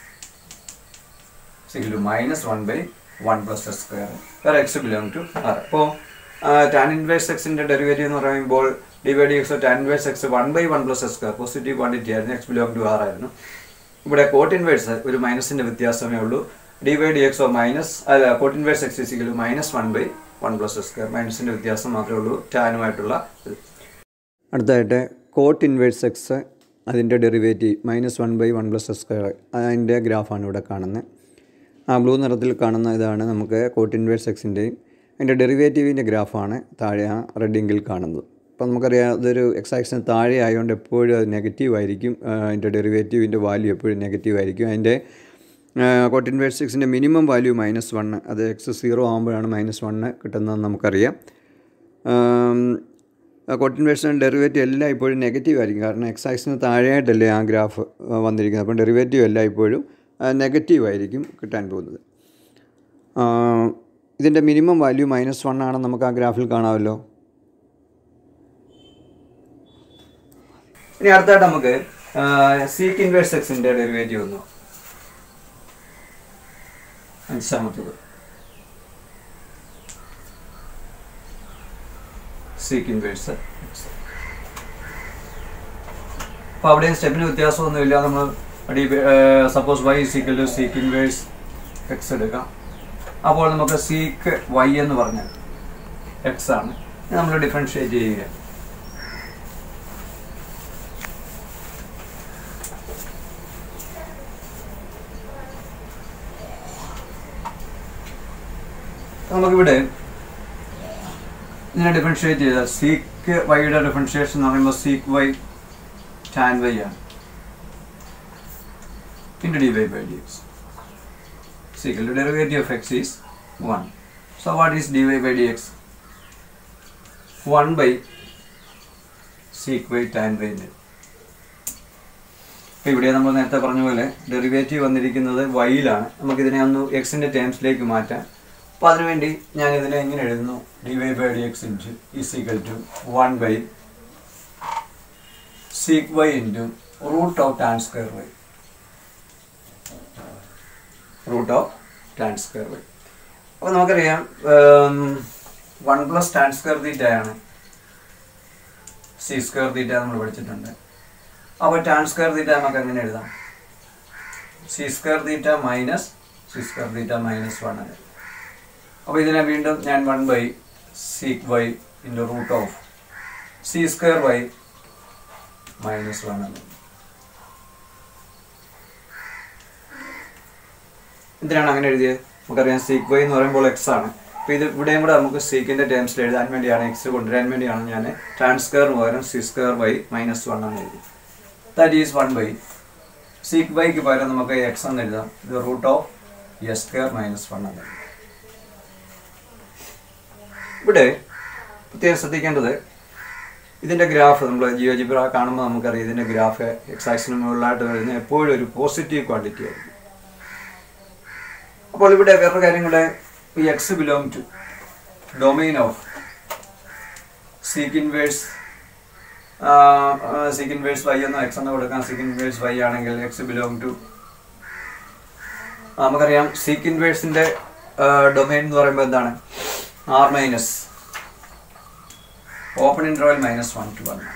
A: is equal to minus one by one plus S square വേറെ എക്സ് ബിലോങ് ടു ആർ. അപ്പോൾ ടാൻ ഇൻവേഴ്സ് എക്സിൻ്റെ ഡെറിവേറ്റീവ് എന്ന് പറയുമ്പോൾ d y d X of tan inverse x one by one plus S square positive quantity ആയിരുന്നു, x belong to R ആയിരുന്നു. ഇവിടെ cot inverse ഒരു മൈനസിൻ്റെ വ്യത്യാസമേ ഉള്ളൂ. D y d X of minus അല്ല coat inverse x is equal minus one by one plus S square, മൈനസിൻ്റെ വ്യത്യാസം മാത്രമേ ഉള്ളൂ ടാനുമായിട്ടുള്ള. അടുത്തതായിട്ട് കോട്ട് ഇൻവേഴ്സ് എക്സ് അതിൻ്റെ derivative minus one by one plus S square അതിൻ്റെ ഗ്രാഫാണ് ഇവിടെ കാണുന്നത്. ആ ബ്ലൂ നിറത്തിൽ കാണുന്ന ഇതാണ് നമുക്ക് കോട്ട് ഇൻവേഴ്സ് എക്സിൻ്റെയും അതിൻ്റെ ഡെറിവേറ്റീവിൻ്റെ ഗ്രാഫാണ് താഴെ ആ റെഡിങ്കിൽ കാണുന്നത്. അപ്പോൾ നമുക്കറിയാം അതൊരു എക്സ് ആക്സിന് താഴെ ആയതുകൊണ്ട് എപ്പോഴും അത് നെഗറ്റീവ് ആയിരിക്കും. അതിൻ്റെ ഡെറിവേറ്റീവിൻ്റെ വാല്യൂ എപ്പോഴും നെഗറ്റീവ് ആയിരിക്കും. അതിൻ്റെ കോട്ട് ഇൻവേഴ്സ് എക്സിൻ്റെ മിനിമം വാല്യൂ മൈനസ് വണ്ണ്, അത് എക്സ് സീറോ ആകുമ്പോഴാണ് മൈനസ് വണ്ണ് കിട്ടുന്നതെന്ന് നമുക്കറിയാം. കോട്ട് ഇൻവേഴ്സിൻ്റെ ഡെറിവേറ്റീവ് എല്ലാം ഇപ്പോഴും നെഗറ്റീവ് ആയിരിക്കും. കാരണം എക്സ് ആക്സിന് താഴെയായിട്ടല്ലേ ആ ഗ്രാഫ് വന്നിരിക്കുന്നത്. അപ്പം ഡെറിവേറ്റീവ് എല്ലാം ഇപ്പോഴും നെഗറ്റീവ് ആയിരിക്കും കിട്ടാൻ പോകുന്നത്. ഇതിൻ്റെ മിനിമം വാല്യൂ മൈനസ് വൺ ആണെന്ന് നമുക്ക് ആ ഗ്രാഫിൽ കാണാമല്ലോ. ഇനി അടുത്തായിട്ട് നമുക്ക് സീക്ക് ഇൻവേഴ്സ് എക്സിൻ്റെ ഡെറിവേറ്റീവ് ഒന്ന് അഞ്ചാമത്തത് സീക്ക് ഇൻവേഴ്സ് എക്സ്. അപ്പോൾ അവിടെയും സ്റ്റെപ്പിന് വ്യത്യാസമൊന്നുമില്ല. നമ്മൾ suppose y is equal to sec inverse x എടുക്കാം. അപ്പോൾ നമുക്ക് സീക്ക് വൈ എന്ന് പറഞ്ഞാൽ എക്സ് ആണ്. നമ്മൾ ഡിഫറൻഷിയേറ്റ് ചെയ്യുക. നമുക്കിവിടെ ഇതിനെ ഡിഫറൻഷിയേറ്റ് ചെയ്താൽ സീക്ക് വൈയുടെ ഡിഫറൻഷിയേഷൻ എന്ന് പറയുമ്പോൾ സീക്ക് വൈ ടാൻ വൈ ആണ് into dy by dx. is equal to derivative of x is one. So what is dy by dx? one by sec y tan y. ഇവിടെ നമ്മൾ നേരത്തെ പറഞ്ഞ പോലെ ഡെറിവേറ്റീവ് വന്നിരിക്കുന്നത് വൈയിലാണ്. നമുക്കിതിനെ ഒന്ന് എക്സിൻ്റെ ടേംസിലേക്ക് മാറ്റാം. അപ്പോൾ അതിനുവേണ്ടി ഞാൻ ഇതിനെ എങ്ങനെ എഴുതുന്നു? D Y by D x into is equal to one by sec y into root of tan square y root of tan square y. അപ്പോൾ നമുക്കറിയാം one plus tan square theta ആണ് സി സ്ക്വയർ തീറ്റ നമ്മൾ പഠിച്ചിട്ടുണ്ട്. അപ്പോൾ tan square theta നമുക്ക് എങ്ങനെ എഴുതാം? C square theta minus c square theta minus one ആണ്. അപ്പോൾ ഇതിനെ വീണ്ടും ഞാൻ one by sec y into root of c square y minus one ആണ്. എന്തിനാണ് അങ്ങനെ എഴുതിയത്? നമുക്കറിയാം സീക്ക് വൈ എന്ന് പറയുമ്പോൾ എക്സ് ആണ്. അപ്പോൾ ഇത് ഇവിടെയും കൂടെ നമുക്ക് സീക്കിൻ്റെ ടേംസിൽ എഴുതാൻ വേണ്ടിയാണ്, എക്സ് കൊണ്ടുവരാൻ വേണ്ടിയാണ് ഞാൻ ടാൻ സ്ക്വയറിന് പകരം c square y minus one എന്ന് എഴുതി. That is one by sec വൈക്ക് പകരം നമുക്ക് എക്സ് എന്ന് എഴുതാം. ഇത് root of s square minus one എന്ന് എഴുതാം. ഇവിടെ പ്രത്യേകം ശ്രദ്ധിക്കേണ്ടത് ഇതിൻ്റെ ഗ്രാഫ് നമ്മൾ ജിയോജിബ്ര കാണുമ്പോൾ നമുക്കറിയാം ഇതിൻ്റെ ഗ്രാഫ് എക്സ് ആക്സിന് മുകളിലായിട്ട് വരുന്ന എപ്പോഴും ഒരു പോസിറ്റീവ് ക്വാണ്ടിറ്റി ആയിരിക്കും. അപ്പോൾ ഇവിടെ വേറൊരു കാര്യം കൂടെ, ഈ x belong to domain of sec inverse sec inverse y എന്നോ എക്സ് എന്ന് കൊടുക്കാം. സീക്ക് ഇൻവേഴ്സ് വൈ ആണെങ്കിൽ എക്സ് ബിലോങ് ടു നമുക്കറിയാം സീക്ക് ഇൻവേഴ്സിൻ്റെ ഡൊമൈൻ എന്ന് പറയുമ്പോൾ എന്താണ്? R minus open interval minus one to one.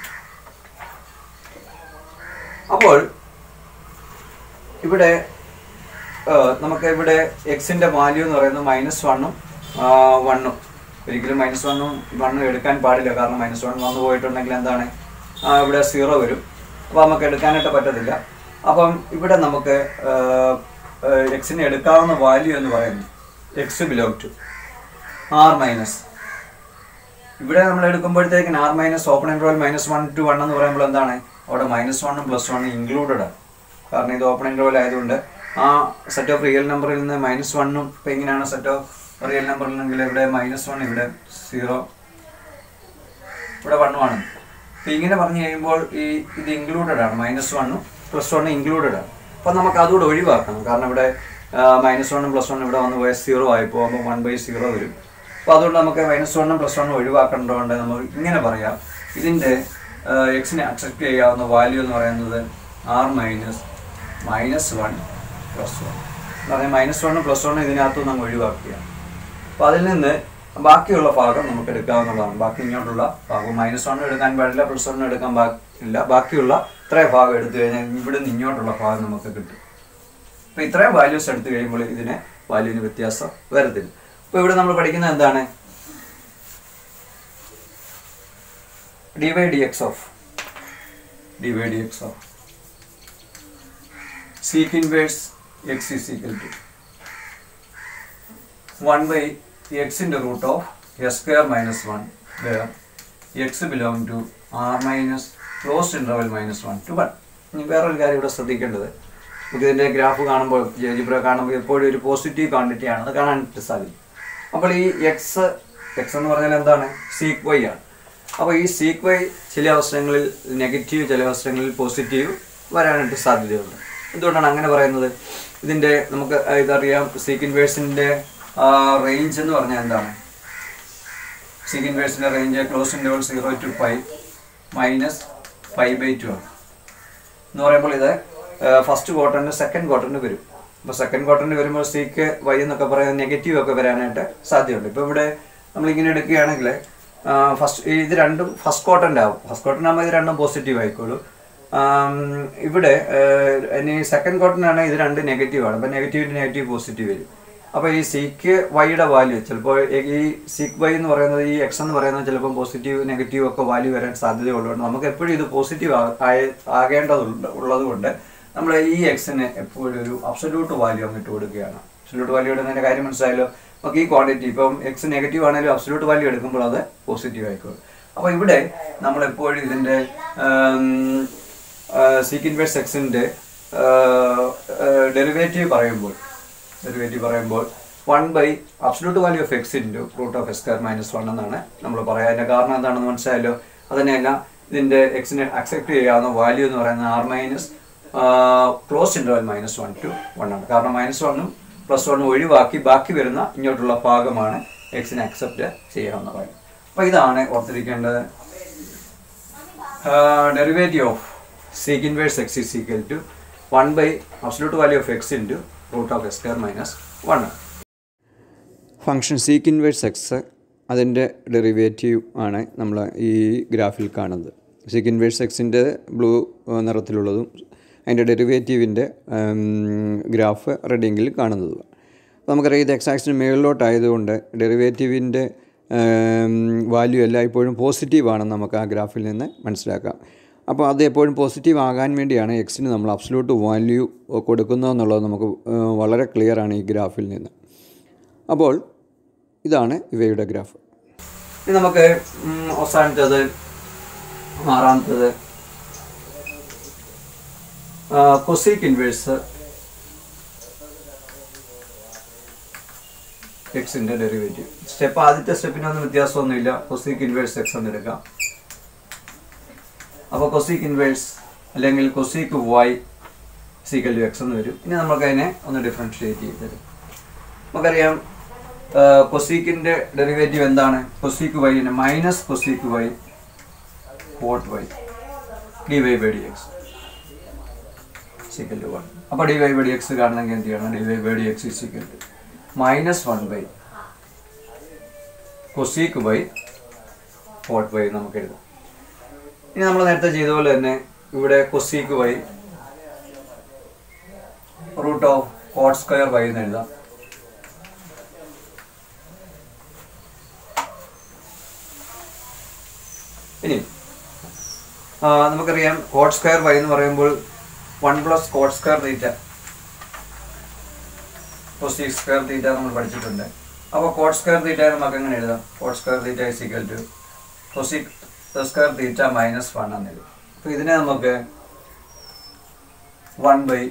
A: അപ്പോൾ ഇവിടെ നമുക്ക് ഇവിടെ എക്സിൻ്റെ വാല്യൂ എന്ന് പറയുന്നത് മൈനസ് വണ്ണും വണ്ണും. ഒരിക്കലും മൈനസ് വണ്ണും വണ്ണും എടുക്കാൻ പാടില്ല, കാരണം മൈനസ് വൺ വന്നു പോയിട്ടുണ്ടെങ്കിൽ എന്താണ് ഇവിടെ സീറോ വരും. അപ്പോൾ നമുക്ക് എടുക്കാനായിട്ട് പറ്റത്തില്ല. അപ്പം ഇവിടെ നമുക്ക് എക്സിന് എടുക്കാവുന്ന വാല്യൂ എന്ന് പറയുന്നത് x belong to R minus. ഇവിടെ നമ്മൾ എടുക്കുമ്പോഴത്തേക്കിന് R minus open interval minus one to one എന്ന് പറയുമ്പോൾ എന്താണ് അവിടെ മൈനസ് വണ്ണും പ്ലസ് വണ്ണും ഇൻക്ലൂഡഡ് ആണ്. കാരണം ഇത് ഓപ്പൺ ഇൻ്റർവൽ ആയതുകൊണ്ട് ആ സെറ്റ് ഓഫ് റിയൽ നമ്പറിൽ നിന്ന് മൈനസ് വണ്ണും ഇപ്പം എങ്ങനെയാണ് സെറ്റ് ഓഫ് റിയൽ നമ്പറിൽ നിന്നെങ്കിൽ ഇവിടെ മൈനസ് വൺ, ഇവിടെ സീറോ, ഇവിടെ വണ്ണുമാണ്. അപ്പം ഇങ്ങനെ പറഞ്ഞു കഴിയുമ്പോൾ ഈ ഇത് ഇൻക്ലൂഡഡ് ആണ്, മൈനസ് വണ്ണും പ്ലസ് വണ്ണും ഇൻക്ലൂഡഡ് ആണ്. അപ്പം നമുക്ക് അതുകൂടെ ഒഴിവാക്കണം, കാരണം ഇവിടെ മൈനസ് വണ്ണും പ്ലസ് വണ്ണും ഇവിടെ വന്ന് പോയാൽ സീറോ ആയി പോകുമ്പോൾ വൺ ബൈ സീറോ വരും. അപ്പോൾ അതുകൊണ്ട് നമുക്ക് മൈനസ് വണ്ണും പ്ലസ് വണ്ണും ഒഴിവാക്കേണ്ടതുകൊണ്ട് നമുക്ക് ഇങ്ങനെ പറയാം, ഇതിൻ്റെ എക്സിനെ അക്സെപ്റ്റ് ചെയ്യാവുന്ന വാല്യൂ എന്ന് പറയുന്നത് R minus minus one plus one എന്ന് പറഞ്ഞാൽ മൈനസ് വണ്ണും പ്ലസ് വണ്ണും ഇതിനകത്ത് നമ്മൾ ഒഴിവാക്കുക. അപ്പോൾ അതിൽ നിന്ന് ബാക്കിയുള്ള ഭാഗം നമുക്ക് എടുക്കാവുന്നതാണ്. ബാക്കി ഇങ്ങോട്ടുള്ള ഭാഗം മൈനസ് വണ്ണും എടുക്കാൻ പാടില്ല, പ്ലസ് വണ്ണും എടുക്കാൻ പാടില്ല. ബാക്കിയുള്ള ഇത്രയും ഭാഗം എടുത്തു കഴിഞ്ഞാൽ ഇവിടെ നിന്ന് ഇങ്ങോട്ടുള്ള ഭാഗം നമുക്ക് കിട്ടും. അപ്പോൾ ഇത്രയും വാല്യൂസ് എടുത്തു കഴിയുമ്പോൾ ഇതിന് വാല്യൂവിന് വ്യത്യാസം വരത്തില്ല. അപ്പോൾ ഇവിടെ നമ്മൾ പഠിക്കുന്നത് എന്താണ്? D y d X of d y d X of sec inverse x is equal to one by എക്സിൻ്റെ root of s square minus one where x belong to R minus closed interval minus one to one. ഇനി വേറൊരു കാര്യം ഇവിടെ ശ്രദ്ധിക്കേണ്ടത്, നമുക്ക് ഇതിൻ്റെ graph കാണുമ്പോൾ GeoGebra കാണുമ്പോൾ എപ്പോഴും ഒരു പോസിറ്റീവ് ക്വാണ്ടിറ്റി ആണ്, അത് കാണാനായിട്ട് സാധിക്കും. അപ്പോൾ ഈ എക്സ് എക്സ് എന്ന് പറഞ്ഞാൽ എന്താണ്? സീക്ക് വൈ ആണ്. അപ്പോൾ ഈ സീക്ക് വൈ ചില അവസരങ്ങളിൽ നെഗറ്റീവ്, ചില അവസരങ്ങളിൽ പോസിറ്റീവ് വരാനായിട്ട് സാധ്യതയുണ്ട്. എന്തുകൊണ്ടാണ് അങ്ങനെ പറയുന്നത്? ഇതിൻ്റെ നമുക്ക് ഇതറിയാം, സീക്ക് ഇൻവേഴ്സിൻ്റെ റേഞ്ച് എന്ന് പറഞ്ഞാൽ എന്താണ്? സീക്ക് ഇൻവേഴ്സിൻ്റെ range close interval zero to five minus five by two ആണ് എന്ന് പറയുമ്പോൾ ഇത് ഫസ്റ്റ് ക്വാർട്ടറിന് സെക്കൻഡ് ക്വാർട്ടറിന് വരും. അപ്പോൾ സെക്കൻഡ് ക്വാർട്ടറിന് വരുമ്പോൾ സീക്ക് വൈ എന്നൊക്കെ പറയുന്നത് നെഗറ്റീവ് ഒക്കെ വരാനായിട്ട് സാധ്യതയുണ്ട്. ഇപ്പോൾ ഇവിടെ നമ്മളിങ്ങനെ എടുക്കുകയാണെങ്കിൽ ഫസ്റ്റ് ഇത് രണ്ടും ഫസ്റ്റ് ക്വാർട്ടറിൻ്റെ ആവും. ഫസ്റ്റ് ക്വാർട്ടറിനാകുമ്പോൾ ഇത് രണ്ടും പോസിറ്റീവ് ആയിക്കോളും. ഇവിടെ ഇനി സെക്കൻഡ് ക്വാർട്ടറിനാണെങ്കിൽ ഇത് രണ്ട് നെഗറ്റീവാണ്. അപ്പോൾ നെഗറ്റീവ് നെഗറ്റീവ് പോസിറ്റീവ് വരും. അപ്പോൾ ഈ സീക്ക് വൈയുടെ വാല്യൂ ചിലപ്പോൾ ഈ സീക്ക് വൈ എന്ന് പറയുന്നത് ഈ എക്സ് എന്ന് പറയുന്നത് ചിലപ്പോൾ പോസിറ്റീവ് നെഗറ്റീവ് ഒക്കെ വാല്യൂ വരാൻ സാധ്യതയുള്ളതുകൊണ്ട് നമുക്ക് എപ്പോഴും ഇത് പോസിറ്റീവ് ആകേണ്ടതുണ്ട് ഉള്ളത് കൊണ്ട് നമ്മൾ ഈ എക്സിന് എപ്പോഴും ഒരു അബ്സല്യൂട്ട് വാല്യൂ അങ്ങ് ഇട്ട് കൊടുക്കുകയാണ്. അബ്സല്യൂട്ട് വാല്യൂ ഇടുന്നതിൻ്റെ കാര്യം മനസ്സിലായല്ലോ. നമുക്ക് ഈ ക്വാണ്ടിറ്റി ഇപ്പം എക്സ് നെഗറ്റീവ് ആണെങ്കിലും അബ്സല്യൂട്ട് വാല്യൂ എടുക്കുമ്പോൾ അത് പോസിറ്റീവ് ആയിക്കോളും. അപ്പോൾ ഇവിടെ നമ്മളെപ്പോഴും ഇതിൻ്റെ സീക്ക് ഇൻവേഴ്സ് എക്സിൻ്റെ ഡെറിവേറ്റീവ് പറയുമ്പോൾ ഡെറിവേറ്റീവ് പറയുമ്പോൾ one by absolute value of X into root of X square minus one എന്നാണ് നമ്മൾ പറയുക. അതിൻ്റെ കാരണം എന്താണെന്ന് മനസ്സിലായല്ലോ. അതുതന്നെയല്ല ഇതിൻ്റെ എക്സിനെ അക്സെപ്റ്റ് ചെയ്യാവുന്ന വാല്യൂ എന്ന് പറയുന്നത് R minus close interval minus one to one ആണ്. കാരണം മൈനസ് വണ്ണും പ്ലസ് വണ്ണും ഒഴിവാക്കി ബാക്കി വരുന്ന ഇങ്ങോട്ടുള്ള ഭാഗമാണ് എക്സിനെ അക്സെപ്റ്റ് ചെയ്യാവുന്ന വാല്യൂ. അപ്പോൾ ഇതാണ് ഓർത്തിരിക്കേണ്ടത്. Derivative of sec inverse x is equal to one by absolute value of X into root of X square minus one. Function sec inverse x അതിൻ്റെ ഡെറിവേറ്റീവ് ആണ് നമ്മൾ ഈ ഗ്രാഫിൽ കാണുന്നത്. സീക്ക് ഇൻവേഴ്സ് എക്സിൻ്റെ ബ്ലൂ നിറത്തിലുള്ളതും അതിൻ്റെ ഡെറിവേറ്റീവിൻ്റെ ഗ്രാഫ് റെഡ് ഇങ്കിൽ കാണുന്നതും. അപ്പോൾ നമുക്കറിയാം ഇത് എക്സ് ആക്സിന് മുകളിലോട്ടായതുകൊണ്ട് ഡെറിവേറ്റീവിൻ്റെ വാല്യൂ എല്ലായ്പ്പോഴും പോസിറ്റീവാണെന്ന് നമുക്ക് ആ ഗ്രാഫിൽ നിന്ന് മനസ്സിലാക്കാം. അപ്പോൾ അത് എപ്പോഴും പോസിറ്റീവ് ആകാൻ വേണ്ടിയാണ് എക്സിന് നമ്മൾ അബ്സല്യൂട്ട് വാല്യൂ കൊടുക്കുന്നതെന്നുള്ളത് നമുക്ക് വളരെ ക്ലിയറാണ് ഈ ഗ്രാഫിൽ നിന്ന്. അപ്പോൾ ഇതാണ് ഇവയുടെ ഗ്രാഫ്. ഇനി നമുക്ക് അവസാനത്തേത് ആറാമത്തേത് കൊസീക്ക് ഇൻവേഴ്സ് എക്സിൻ്റെ ഡെറിവേറ്റീവ്. സ്റ്റെപ്പ് ആദ്യത്തെ സ്റ്റെപ്പിനൊന്നും വ്യത്യാസമൊന്നുമില്ല. കൊസീക്ക് ഇൻവേഴ്സ് എക്സ് എന്ന് എടുക്കാം. അപ്പോൾ കൊസീക്ക് ഇൻവേഴ്സ് അല്ലെങ്കിൽ cosec y is equal to x എന്ന് വരും. ഇനി നമുക്കതിനെ ഒന്ന് ഡിഫറൻഷിയേറ്റ് ചെയ്ത് തരും. നമുക്കറിയാം കൊസീക്കിൻ്റെ ഡെറിവേറ്റീവ് എന്താണ്? കൊസീക്ക് വൈന് minus cosec y cot y d Y by D x is equal to one. അപ്പോൾ D Y by D X കാണണമെങ്കിൽ എന്ത് ചെയ്യണം? D Y by D x is equal to minus one by cosec y cot y നമുക്ക് എഴുതാം. ഇനി നമ്മൾ നേരത്തെ ചെയ്ത പോലെ തന്നെ ഇവിടെ cosec y root of cot square y എന്ന് എഴുതാം. ഇനി നമുക്കറിയാം കോട്ട് സ്ക്വയർ വൈ എന്ന് പറയുമ്പോൾ one plus cot square theta cosec square theta നമ്മൾ പഠിച്ചിട്ടുണ്ട്. അപ്പോൾ കോട്ട് സ്ക്വയർ തീറ്റ നമുക്ക് എങ്ങനെ എഴുതാം? Cot square theta is equal to cosec square theta minus one എന്ന് എഴുതും. അപ്പോൾ ഇതിനെ നമുക്ക് one by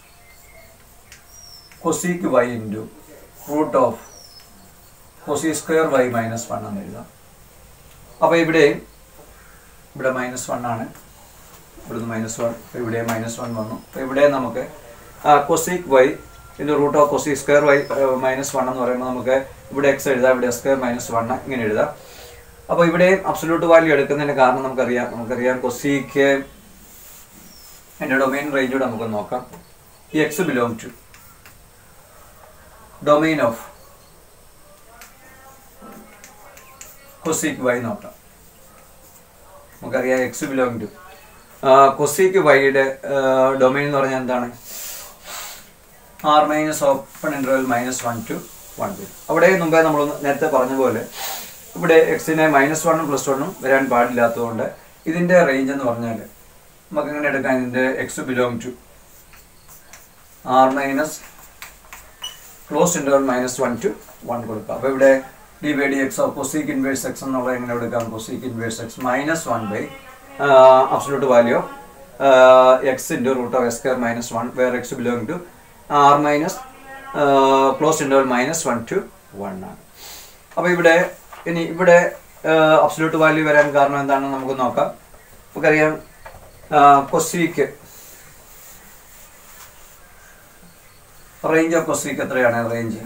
A: cosec y into root of cosec square y minus one എന്ന് എഴുതാം. അപ്പോൾ ഇവിടെ ഇവിടെ മൈനസ് വൺ ആണ്, ഇവിടുന്ന് മൈനസ് വൺ, ഇവിടെ മൈനസ് വൺ വന്നു. അപ്പോൾ ഇവിടെ നമുക്ക് cosec y into root of cosec square y minus one എന്ന് പറയുമ്പോൾ നമുക്ക് ഇവിടെ എക്സ് എഴുതാം, ഇവിടെ സ്ക്വയർ മൈനസ് വൺ ഇങ്ങനെ എഴുതാം. അപ്പോൾ ഇവിടെ അബ്സല്യൂട്ട് വാല്യൂ എടുക്കുന്നതിന് കാരണം നമുക്കറിയാം നമുക്കറിയാം കൊസീക്ക് എൻ്റെ ഡൊമെയിൻ റേഞ്ചോട് നമുക്ക് നോക്കാം. ഈ x belong to domain of cosec y നോക്കാം. നമുക്കറിയാം എക്സ് ബിലോങ് ടു കൊസീക്ക് വൈയുടെ ഡൊമെയിൻ എന്ന് പറഞ്ഞാൽ എന്താണ്? R minus open interval minus one to one വരും. അവിടെ മുമ്പേ നമ്മൾ നേരത്തെ പറഞ്ഞ പോലെ ഇവിടെ എക്സിനെ മൈനസ് വണ്ണും പ്ലസ് വണ്ണും വരാൻ പാടില്ലാത്തതുകൊണ്ട് ഇതിൻ്റെ റേഞ്ച് എന്ന് പറഞ്ഞാൽ നമുക്ക് എങ്ങനെ എടുക്കാം? ഇതിൻ്റെ x belong to R minus close interval minus one to one കൊടുക്കാം. അപ്പോൾ ഇവിടെ d by D X of cosec inverse x എന്നുള്ളത് എങ്ങനെ എടുക്കാം? Cosec inverse X minus one by absolute value x into root of s square minus one where x belong to R minus close interval minus one to one ആണ്. അപ്പോൾ ഇവിടെ ഇനി ഇവിടെ absolute value വരാൻ കാരണം എന്താണെന്ന് നമുക്ക് നോക്കാം. നമുക്കറിയാം കൊസീക്ക് റേഞ്ച് ഓഫ് കൊസീക്ക് എത്രയാണ്? Range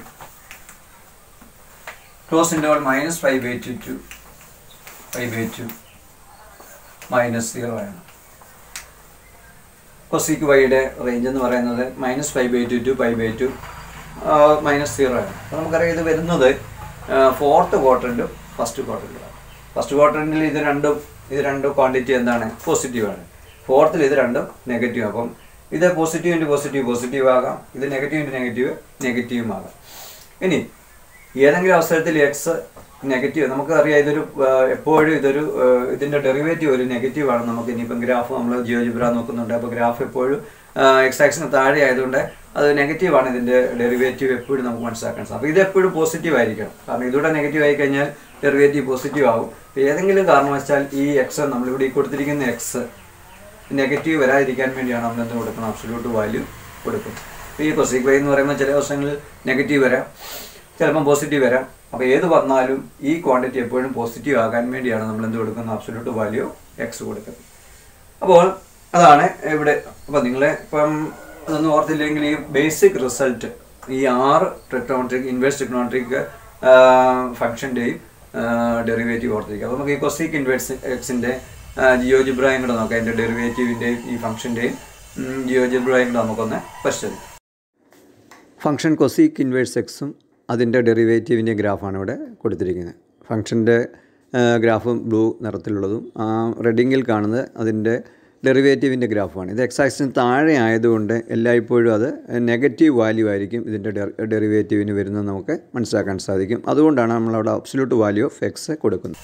A: close interval minus five by two to five by two minus zero ആണ്. കൊസീക്ക് വൈയുടെ റേഞ്ച് എന്ന് പറയുന്നത് minus five by two to five by two minus zero ആണ്. അപ്പോൾ നമുക്കറിയാം ഇത് വരുന്നത് ഫോർത്ത് ക്വാഡ്രൻറ്റും ഫസ്റ്റ് ക്വാഡ്രൻറ്റുമാണ്. ഫസ്റ്റ് ക്വാഡ്രൻറ്റിൽ ഇത് രണ്ടും ഇത് രണ്ടും ക്വാണ്ടിറ്റി എന്താണ്? പോസിറ്റീവാണ്. ഫോർത്തിൽ ഇത് രണ്ടും നെഗറ്റീവ്. അപ്പം ഇത് പോസിറ്റീവ് ഇൻറ്റു പോസിറ്റീവ് പോസിറ്റീവ് ആകാം, ഇത് നെഗറ്റീവ് ഇൻറ്റു നെഗറ്റീവ് നെഗറ്റീവും ആകാം. ഇനി ഏതെങ്കിലും അവസരത്തിൽ എക്സ് നെഗറ്റീവ് നമുക്കറിയാം ഇതൊരു എപ്പോഴും ഇതൊരു ഇതിൻ്റെ ഡെറിവേറ്റീവ് ഒരു നെഗറ്റീവാണ്. നമുക്ക് ഇനിയിപ്പം ഗ്രാഫ് നമ്മൾ ജിയോജിബ്ര നോക്കുന്നുണ്ട്. അപ്പോൾ ഗ്രാഫ് എപ്പോഴും എക്സ് ആക്സിന് താഴെ ആയതുകൊണ്ട് അത് നെഗറ്റീവാണ്. ഇതിൻ്റെ ഡെറിവേറ്റീവ് എപ്പോഴും നമുക്ക് മനസ്സിലാക്കാൻ സാധിക്കും. അപ്പോൾ ഇത് എപ്പോഴും പോസിറ്റീവ് ആയിരിക്കണം. കാരണം ഇതൂടെ നെഗറ്റീവ് ആയി കഴിഞ്ഞാൽ ഡെറിവേറ്റീവ് പോസിറ്റീവ് ആകും. ഏതെങ്കിലും കാരണവശാൽ ഈ എക്സ് നമ്മളിവിടെ ഈ കൊടുത്തിരിക്കുന്ന എക്സ് നെഗറ്റീവ് വരാതിരിക്കാൻ വേണ്ടിയാണ് നമ്മൾ എന്ത് കൊടുക്കണം? അബ്സല്യൂട്ട് വാല്യൂ കൊടുക്കും. അപ്പോൾ ഈ കൊസീക്ക് വൈ എന്ന് പറയുമ്പോൾ ചില ദിവസങ്ങളിൽ നെഗറ്റീവ് വരാം, ചിലപ്പം പോസിറ്റീവ് വരാം. അപ്പോൾ ഏത് വന്നാലും ഈ ക്വാണ്ടിറ്റി എപ്പോഴും പോസിറ്റീവ് ആകാൻ വേണ്ടിയാണ് നമ്മൾ എന്ത് കൊടുക്കുന്നത്? അബ്സല്യൂട്ട് വാല്യൂ എക്സ് കൊടുക്കുന്നത്. അപ്പോൾ അതാണ് ഇവിടെ. അപ്പോൾ നിങ്ങൾ ഇപ്പം അതൊന്നും ഓർത്തില്ലെങ്കിൽ ഈ ബേസിക് റിസൾട്ട് ഈ ആറ് ട്രിഗ്നോമെട്രിക് ഇൻവേഴ്സ് ട്രിഗ്നോമെട്രിക് ഫംഗ്ഷൻ്റെയും ഡെറിവേറ്റീവ് ഓർത്തിരിക്കുക. അപ്പോൾ നമുക്ക് ഈ കൊസീക്ക് ഇൻവേഴ്സ് എക്സിൻ്റെ ജിയോജിബ്രയും കൂടെ നോക്കാം. അതിൻ്റെ ഡെറിവേറ്റീവിൻ്റെയും ഈ ഫംഗ്ഷൻ്റെയും ജിയോജിബ്രയും കൂടെ നമുക്കൊന്ന് പരിശോധിക്കാം. ഫംഗ്ഷൻ കൊസീക്ക് ഇൻവേഴ്സ് എക്സും അതിൻ്റെ ഡെറിവേറ്റീവിൻ്റെ ഗ്രാഫാണ് ഇവിടെ കൊടുത്തിരിക്കുന്നത്. ഫംഗ്ഷൻ്റെ ഗ്രാഫും ബ്ലൂ നിറത്തിലുള്ളതും റെഡിങ്ങിൽ കാണുന്നത് അതിൻ്റെ ഡെറിവേറ്റീവിൻ്റെ ഗ്രാഫാണ്. ഇത് എക്സ് ആക്സിന് താഴെ ആയതുകൊണ്ട് എല്ലായ്പ്പോഴും അത് നെഗറ്റീവ് വാല്യൂ ആയിരിക്കും ഇതിൻ്റെ ഡെറിവേറ്റീവിന് വരുന്നത് നമുക്ക് മനസ്സിലാക്കാൻ സാധിക്കും. അതുകൊണ്ടാണ് നമ്മളവിടെ അബ്സല്യൂട്ട് വാല്യൂ ഓഫ് എക്സ് കൊടുക്കുന്നത്.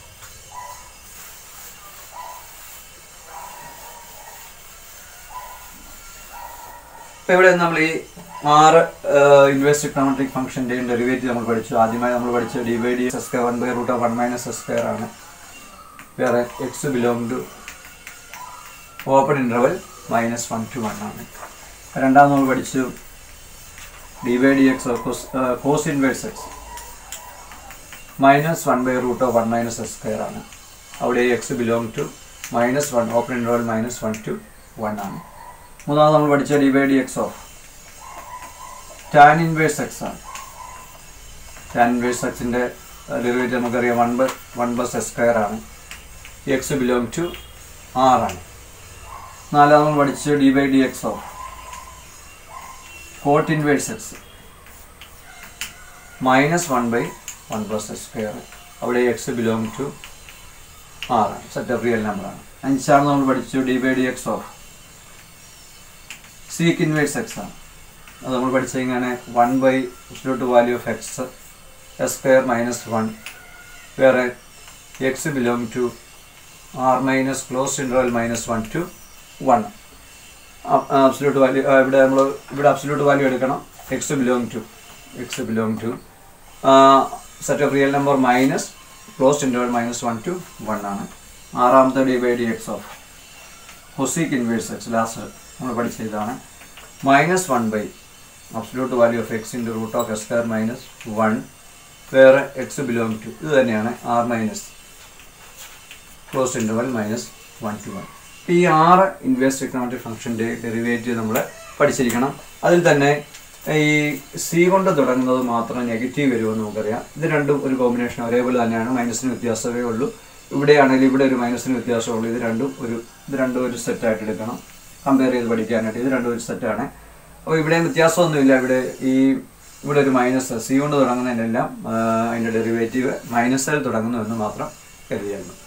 A: അപ്പോൾ ഇവിടെ നമ്മൾ ഈ ആറ് ഇൻവേഴ്സ് ട്രിഗ്നോമെട്രിക് ഫംഗ്ഷൻ്റെയും ഡെറിവേറ്റീവ് നമ്മൾ പഠിച്ചു. ആദ്യമായി നമ്മൾ പഠിച്ച D by D S square one by root of one minus S square ആണ്. വേറെ X belong to open interval minus one to one ആണ്. രണ്ടാമത് നമ്മൾ പഠിച്ചു D by D X cos inverse X minus one by root of one minus X square ആണ്. അവിടെ X belong to minus one open interval minus one to one ആണ്. മൂന്നാമത് നമ്മൾ പഠിച്ച D by D X of tan inverse X ആണ്. Tan inverse എക്സിൻ്റെ derivative നമുക്കറിയാം one by one plus X square ആണ്. എക്സ് ബിലോങ് ടു ആർ ആണ്. നാലാമത് നമ്മൾ പഠിച്ച D by D X of cot inverse X minus one by one plus X square. അവിടെ X belong to R ആണ്. Set of real നമ്പറാണ്. അഞ്ചാമത് നമ്മൾ പഠിച്ചു D by D X of sec inverse X ആണ്. അത് നമ്മൾ പഠിച്ചു ഇങ്ങനെ one by absolute value of X X square minus one വേറെ X belong to R minus close interval minus one to one. Absolute value ഇവിടെ നമ്മൾ ഇവിടെ absolute value എടുക്കണം. X belong to X belong to set of real number minus close interval minus one to one ആണ്. ആറാമത്തെ D by D X of cosec inverse X last നമ്മൾ പഠിച്ച ഇതാണ് minus one by absolute value of X into root of X square minus one വേറെ X belong to ഇത് തന്നെയാണ് R minus close interval minus one to one. ഈ ആറ് inverse trigonometric ഫംഗ്ഷൻ്റെ derivative നമ്മൾ പഠിച്ചിരിക്കണം. അതിൽ തന്നെ ഈ സി കൊണ്ട് തുടങ്ങുന്നത് മാത്രം നെഗറ്റീവ് വരുമെന്ന് നമുക്കറിയാം. ഇത് രണ്ടും ഒരു കോമ്പിനേഷൻ ഒരേപോലെ തന്നെയാണ്. മൈനസിന് വ്യത്യാസമേ ഉള്ളൂ. ഇവിടെയാണെങ്കിൽ ഇവിടെ ഒരു മൈനസിന് വ്യത്യാസമുള്ളൂ. ഇത് രണ്ടും ഒരു ഇത് രണ്ടും ഒരു സെറ്റായിട്ട് എടുക്കണം കമ്പയർ ചെയ്ത് പഠിക്കാനായിട്ട്. ഇത് രണ്ടും ഒരു സെറ്റാണ്. അപ്പോൾ ഇവിടെയും വ്യത്യാസമൊന്നുമില്ല. ഇവിടെ ഈ ഇവിടെ ഒരു മൈനസ് സി കൊണ്ട് തുടങ്ങുന്നതിനെല്ലാം അതിൻ്റെ ഡെറിവേറ്റീവ് മൈനസിൽ തുടങ്ങുന്നു എന്ന് മാത്രം കരുതിയായിരുന്നു.